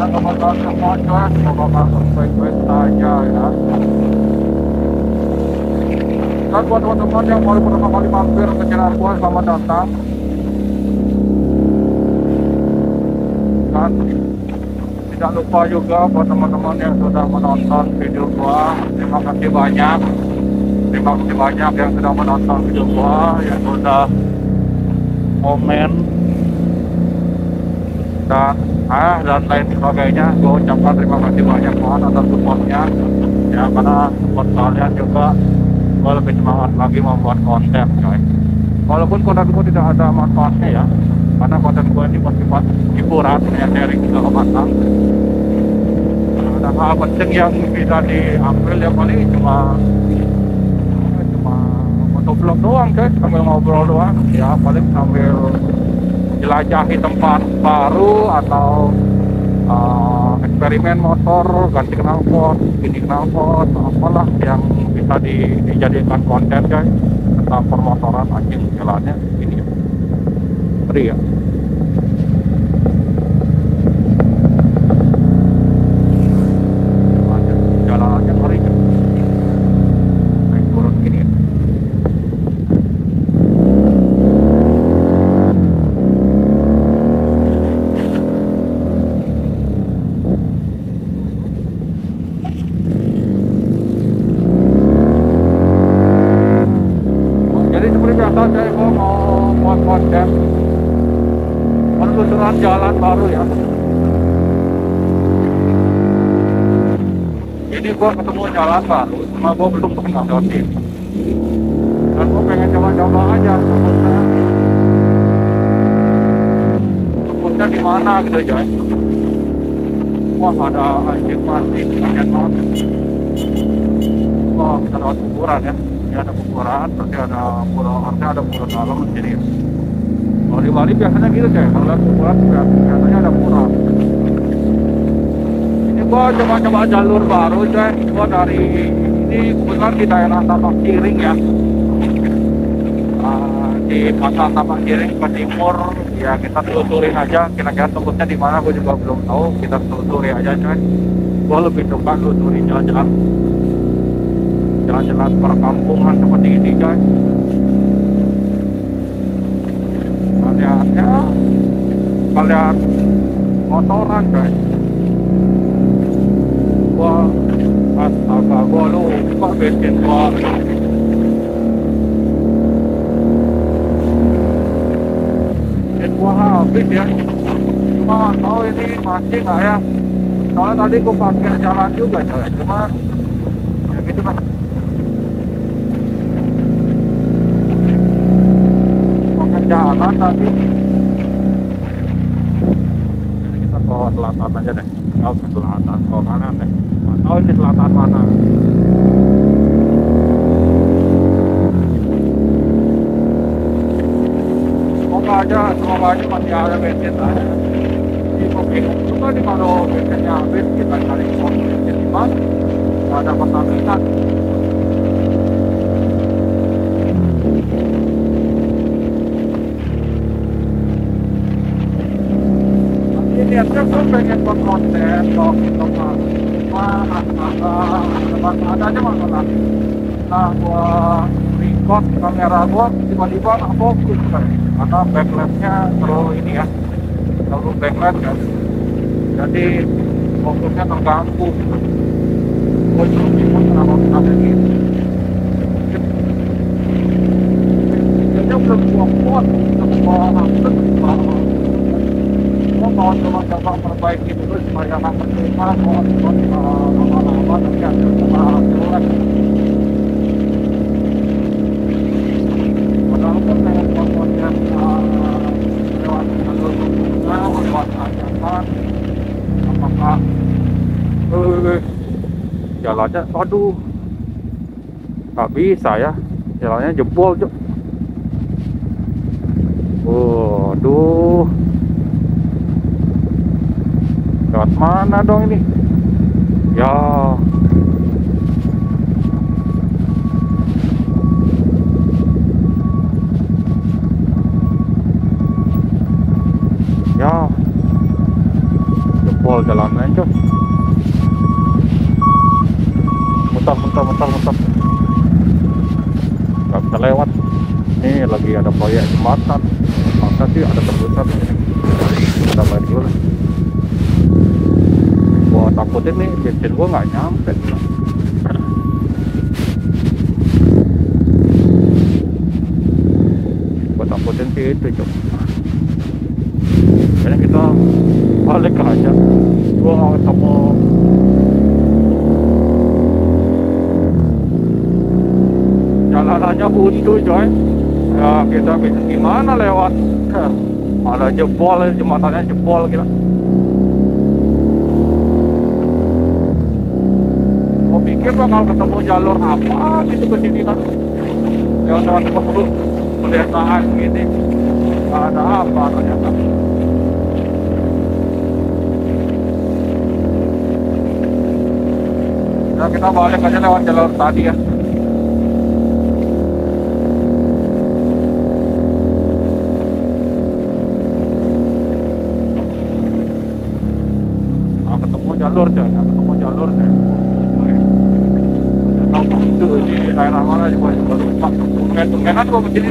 kepada teman-teman semua coy, semoga kasus baik-baik saja ya. Dan buat teman-teman yang baru pertama kali mampir ke channel gua, selamat datang. Dan tidak lupa juga buat teman-teman yang sudah menonton video gua, terima kasih banyak. Terima kasih banyak yang sudah menonton video gua, yang sudah komen dan lain sebagainya. Gua ucapkan terima kasih banyak banget atas supportnya ya, karena support kalian juga gua lebih semangat lagi membuat konten coy. Walaupun konten gua tidak ada manfaatnya ya, karena konten gua ini bersifat hiburan ya, sharing segala macam. Ada hal penting yang bisa diambil ya, paling cuma vlog doang coy, sambil ngobrol doang ya, paling sambil jelajahi tempat baru atau eksperimen motor, ganti knalpot, ini knalpot, apalah yang bisa dijadikan konten coy tentang permotoran. Anjing jalannya ini ngeri ya. Jalannya ngeri coy, naik turun gini ya. Saya mau buat konten penelusuran jalan baru ya. Ini gua ketemu jalan baru, cuma gua belum pernah lewatin. Dan gua pengen coba-coba aja sebutnya di mana gitu coy. Wah, ada anjing mati, kaget banget. Wah, kita lewat kuburan ya. Ini ada kuburan, berarti ada pulau, artinya ada pulau dalam di sini. Kalau di Bali biasanya gitu coy, kalau lihat kuburan biasanya ada pulau. Ini gua coba-coba jalur baru coy. Gua dari ini kebetulan di daerah Tapak Kiring ya, di pasar Tapak Kiring ke timur ya. Kita telusurin aja, kira-kira tembusnya di mana gua juga belum tahu. Kita telusuri aja coy. Gua lebih suka telusurin jalan-jalan perkampungan seperti ini guys. Kalian motoran guys. Gua astaga, gua lupa bensin gua. Bensin gua habis ya. Cuma tahu ini masih nggak ya. Soalnya tadi gua parkir jalan juga coy. Cuma ya gitu kan. Jalan tadi kita ke selatan aja deh. Ke selatan, ke kanan deh. Nggak tahu ini selatan mana. Semoga aja masih ada bensin aja. Jadi mau bingung juga nih kalau bensinnya habis, kita cari pos bensin di mana. Nggak ada Pertamina. Niatnya gue pengen buat konten kok gitu mah, ada aja masalah. Nah, gua record kamera gua tiba-tiba nggak fokus kan, karena backlightnya terlalu ini ya, terlalu backlight kan, jadi fokusnya terganggu. Gua juga bingung kenapa bisa begini. Videonya udah gua buat, mau coba perbaiki dulu supaya nggak terima lama-lama nanti ada keluar. Padahal kan pengen konten lewat jalur bunga, lewat tanjakan. Apakah jalannya, aduh, nggak bisa ya, jalannya jebol cok. Waduh, lewat mana dong ini ya? jebol jalannya coy. Muter nggak bisa lewat. Ini lagi ada proyek jembatan, maka sih ada tembusan di sini. Kita balik dulu. Gua takutin nih bensin gua nggak nyampe. Gua takutin sih itu coy. Kayaknya kita balik aja. Gua mau ketemu jalanannya buntu coy. Ya kita bisa gimana lewat. Ada jebol, jembatannya jebol gitu. Gua pikir bakal ketemu jalur apa gitu ke sini kan. Lewat pedesaan gini. Gak ada apa ternyata. Nah, kita balik aja lewat jalur tadi ya. Jalur coy, ketemu jalur deh. Tahu itu di daerah mana sih boy? Tunggu-tungguan gua begini.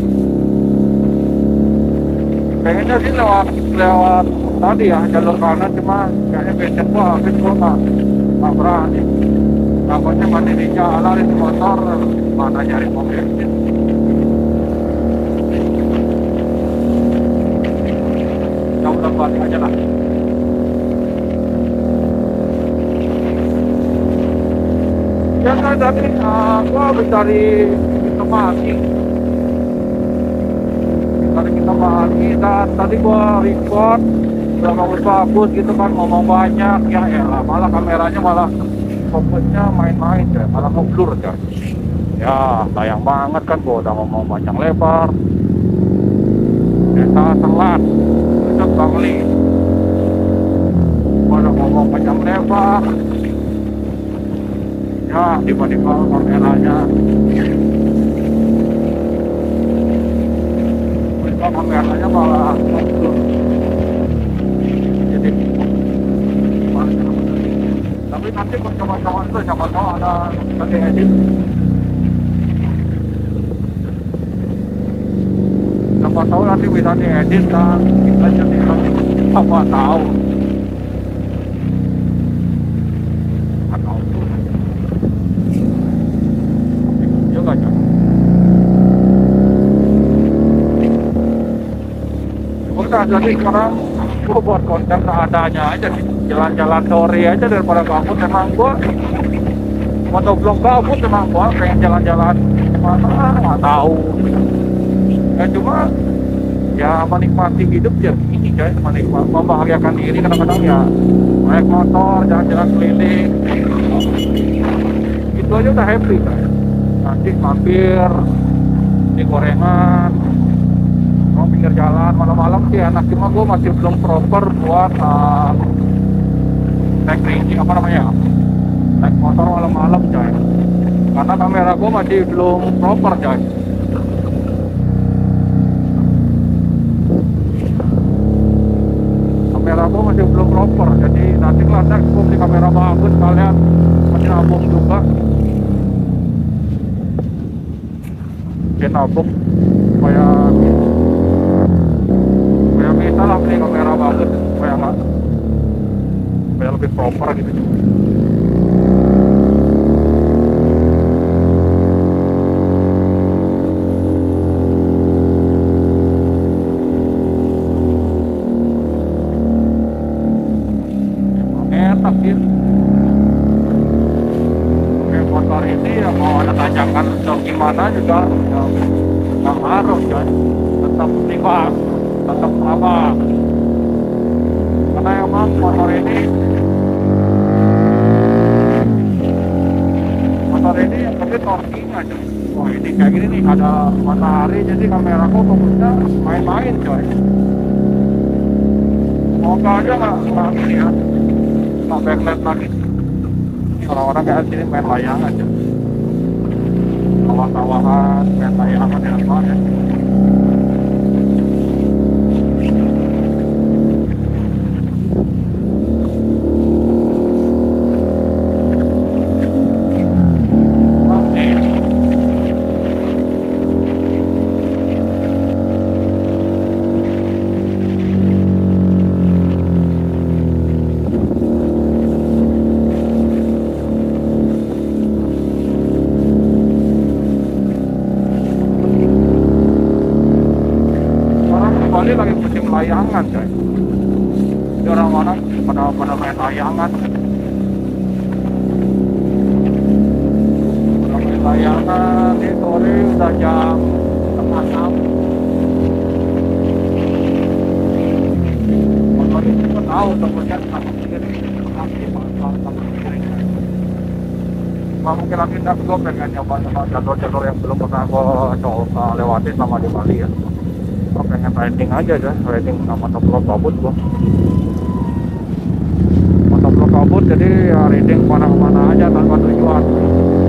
Pengennya sih lewat tadi ya jalur kanan, cuma kayaknya bensin gua habis, gua nggak berani. Takutnya mati di jalan di motor, mana nyari pom bensin. Ya udah balik aja lah. Ya kan tadi gua habis dari kita mati dan tadi gua record udah bagus gitu kan, ngomong banyak ya elah, malah kameranya malah fokusnya main-main ya, malah ngeblur ya. Ya sayang banget kan, gua udah ngomong panjang lebar. Desa telat Cocok Bangli, gua udah ngomong panjang lebar. Ya tiba-tiba kameranya malah ngeblur. Jadi tapi nanti percobaan itu siapa tahu ada nanti edit, siapa tahu nanti bisa diedit dan kita jadi apa tahu. Jadi sekarang gua buat konten seadanya aja sih, jalan-jalan sore aja daripada gabut. Emang gua motovlog gabut, emang gua pengen jalan-jalan mana nggak tahu ya, cuma ya menikmati hidup ya ini guys, menikmati, membahagiakan diri. Kadang-kadang ya naik motor jalan-jalan keliling itu aja udah happy kan. Nanti mampir di gorengan, mau pinggir jalan malam-malam sih enak, cuma gue masih belum proper buat naik rinci apa namanya, naik motor malam-malam coy, karena kamera gue masih belum proper coy. Kamera gue masih belum proper, jadi nanti kalau next gue beli kamera bagus kalian masih nabung juga, masih nabung supaya bisa lah beli kamera bagus, supaya lebih proper gitu. Enak sih pakai motor ini ya, mau ada tanjakan atau gimana juga ya, nggak ngaruh kan, tetap nikmat, tetap aman. Karena emang motor ini yang penting torsinya coy. Wah ini kayak gini nih, ada matahari jadi kameraku fokusnya main-main coy. Semoga aja nggak ini ya, nggak backlight lagi. Orang-orang kayak sini main layang aja, sawah-sawahan main layangan enak banget. layangan coy. Jadi orang-orang pada main layangan. Pada main layangan di sore udah jam setengah 6. Kalau itu tahu temennya sama sendiri, mungkin lagi gue pengen nyoba jalur-jalur yang belum pernah gue coba lewatin sama di Bali ya. Gue pengen riding aja riding sama motovlog kabut gue. Motovlog kabut jadi ya riding kemana-mana aja tanpa tujuan.